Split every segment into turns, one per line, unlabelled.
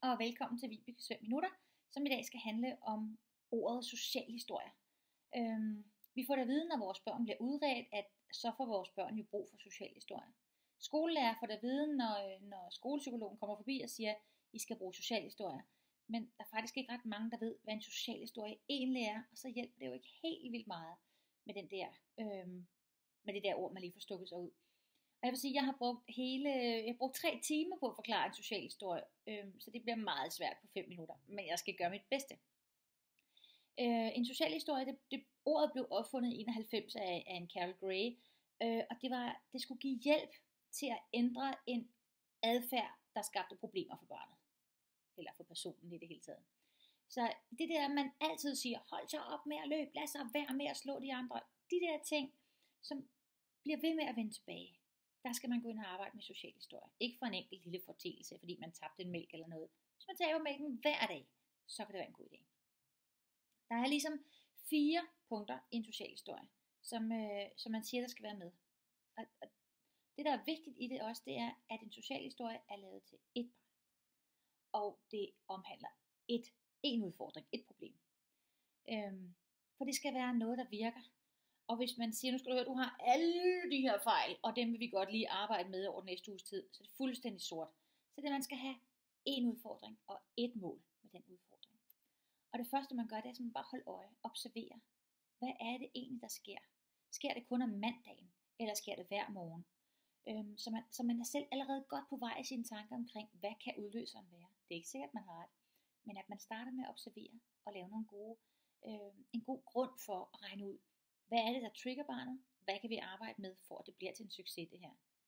og velkommen til Vibekes 5 minutter, som i dag skal handle om ordet social historie. Vi får da at vide, når vores børn bliver udredt, at så får vores børn jo brug for social historie. Skolelærer får da at vide, når skolepsykologen kommer forbi og siger, at I skal bruge social historie. Men der er faktisk ikke ret mange, der ved, hvad en social historie egentlig er, og så hjælper det jo ikke helt vildt meget med, med det der ord, man lige får stukket sig ud. Og jeg vil sige, at jeg har brugt 3 timer på at forklare en social historie, så det bliver meget svært på 5 minutter, men jeg skal gøre mit bedste. En social historie, ordet blev opfundet i 91 af en Carol Gray, og det skulle give hjælp til at ændre en adfærd, der skabte problemer for barnet, eller for personen i det hele taget. Så det der, man altid siger, hold så op med at løbe, lad så være med at slå de andre, de der ting, som bliver ved med at vende tilbage, der skal man gå ind og arbejde med social historie. Ikke for en enkelt lille fortælelse, fordi man tabte en mælk eller noget. Hvis man taber mælken hver dag, så kan det være en god idé. Der er ligesom 4 punkter i en social historie, som man siger, der skal være med. Og det, der er vigtigt i det også, det er, at en social historie er lavet til ét barn. Og det omhandler en udfordring, et problem. For det skal være noget, der virker. Og hvis man siger, nu skal du høre, du har alle de her fejl, og dem vil vi godt lige arbejde med over den næste uges tid, så det er fuldstændig sort. Så det, man skal have en udfordring og et mål med den udfordring. Og det første, man gør, det er sådan bare holde øje, observere. Hvad er det egentlig, der sker? Sker det kun om mandagen, eller sker det hver morgen? Så man er selv allerede godt på vej i sine tanker omkring, hvad kan udløseren være? Det er ikke sikkert, man har ret, men at man starter med at observere og lave en god grund for at regne ud, hvad er det, der trigger barnet? Hvad kan vi arbejde med, for at det bliver til en succes, det her?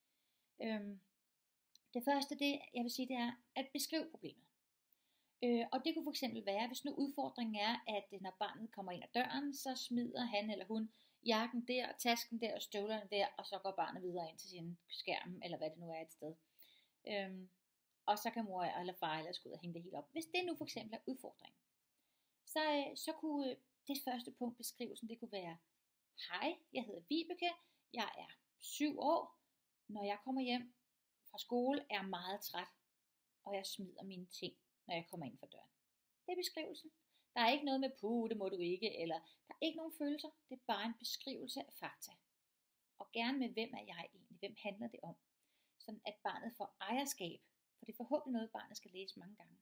Det første, jeg vil sige, det er at beskrive problemet. Og det kunne for eksempel være, hvis nu udfordringen er, at når barnet kommer ind ad døren, så smider han eller hun jakken der, tasken der og støvlerne der, og så går barnet videre ind til sin skærm, eller hvad det nu er et sted. Og så kan mor eller far ellers gå ud og hænge det helt op. Hvis det nu for eksempel er udfordringen, så kunne det første punkt beskrivelsen, det kunne være: hej, jeg hedder Vibeke, jeg er 7 år. Når jeg kommer hjem fra skole, er jeg meget træt, og jeg smider mine ting, når jeg kommer ind for døren. Det er beskrivelsen. Der er ikke noget med det må du ikke, eller der er ikke nogen følelser. Det er bare en beskrivelse af fakta. Og gerne med, hvem er jeg egentlig? Hvem handler det om? Sådan at barnet får ejerskab, for det er forhåbentlig noget, barnet skal læse mange gange.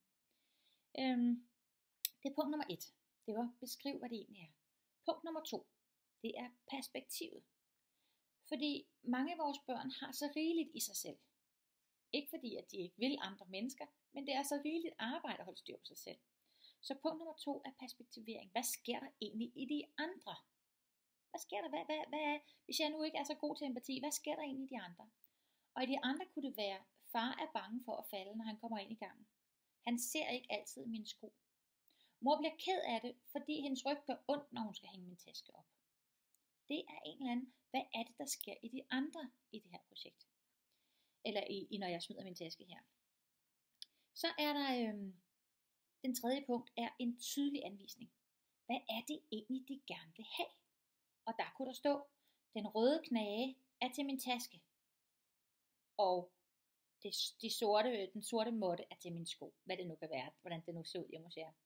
Det er punkt nummer 1. Det var beskriv, hvad det egentlig er. Punkt nummer 2. Det er perspektivet. Fordi mange af vores børn har så rigeligt i sig selv. Ikke fordi, at de ikke vil andre mennesker, men det er så rigeligt arbejde at holde styr på sig selv. Så punkt nummer 2 er perspektivering. Hvad sker der egentlig i de andre? Hvad sker der? Hvad er, hvis jeg nu ikke er så god til empati, hvad sker der egentlig i de andre? Og i de andre kunne det være, far er bange for at falde, når han kommer ind i gangen. Han ser ikke altid mine sko. Mor bliver ked af det, fordi hendes ryg gør ondt, når hun skal hænge min taske op. Det er en eller anden, hvad er det, der sker i de andre i det her projekt? Eller når jeg smider min taske her. Så er der, den tredje punkt, er en tydelig anvisning. Hvad er det egentlig, de gerne vil have? Og der kunne der stå, den røde knage er til min taske. Og den sorte måtte er til min sko. Hvad det nu kan være, hvordan det nu ser ud hjemme hos jer.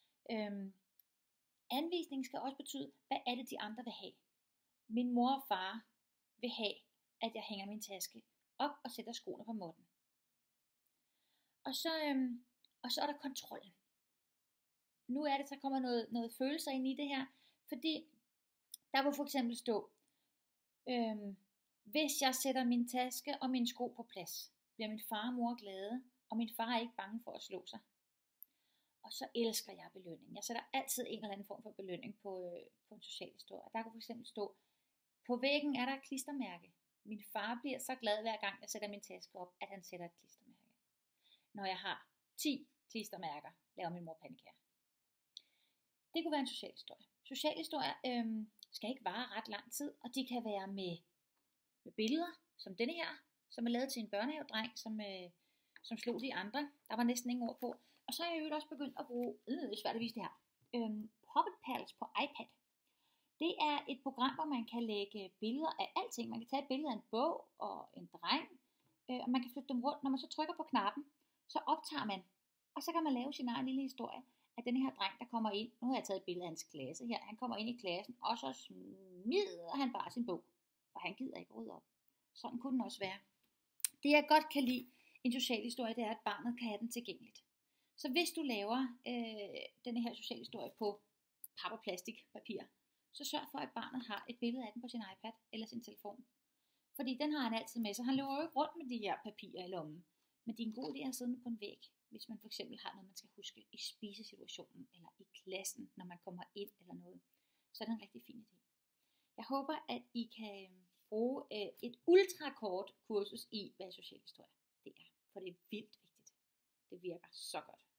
Anvisningen skal også betyde, hvad er det, de andre vil have? Min mor og far vil have, at jeg hænger min taske op og sætter skoene på måtten. Og så er der kontrollen. Nu er det, så kommer noget følelser ind i det her, fordi der vil for eksempel stå, hvis jeg sætter min taske og min sko på plads, bliver min far og mor glade, og min far er ikke bange for at slå sig. Og så elsker jeg belønning. Jeg sætter altid en eller anden form for belønning på en social historie. Der kunne for eksempel stå, på væggen er der et klistermærke. Min far bliver så glad hver gang jeg sætter min taske op, at han sætter et klistermærke. Når jeg har 10 klistermærker, laver min mor pandekager. Det kunne være en social historie. Social historier skal ikke vare ret lang tid, og de kan være med billeder, som denne her, som er lavet til en børnehavedreng, som slog de andre. Der var næsten ingen ord på. Og så er jeg jo også begyndt at bruge, det er svært at vise det her, Puppet Pals på iPad. Det er et program, hvor man kan lægge billeder af alting. Man kan tage et billede af en bog og en dreng, og man kan flytte dem rundt. Når man så trykker på knappen, så optager man Og så kan man lave sin egen lille historie, at den her dreng, der kommer ind, nu har jeg taget et billede af hans klasse her, han kommer ind i klassen, og så smider han bare sin bog, for han gider ikke rydde op. Sådan kunne den også være. Det jeg godt kan lide i en social historie, det er, at barnet kan have den tilgængeligt. Så hvis du laver denne her social historie på pap- og plastikpapir, så sørg for, at barnet har et billede af den på sin iPad eller sin telefon. Fordi den har han altid med sig. Han løber jo ikke rundt med de her papirer i lommen. Men det er en god idé at sidde med på en væg, hvis man for eksempel har noget, man skal huske i spisesituationen, eller i klassen, når man kommer ind eller noget. Så er det en rigtig fin idé. Jeg håber, at I kan bruge et ultrakort kursus i, hvad social historie det er. For det er vildt vigtigt. Det virker så godt.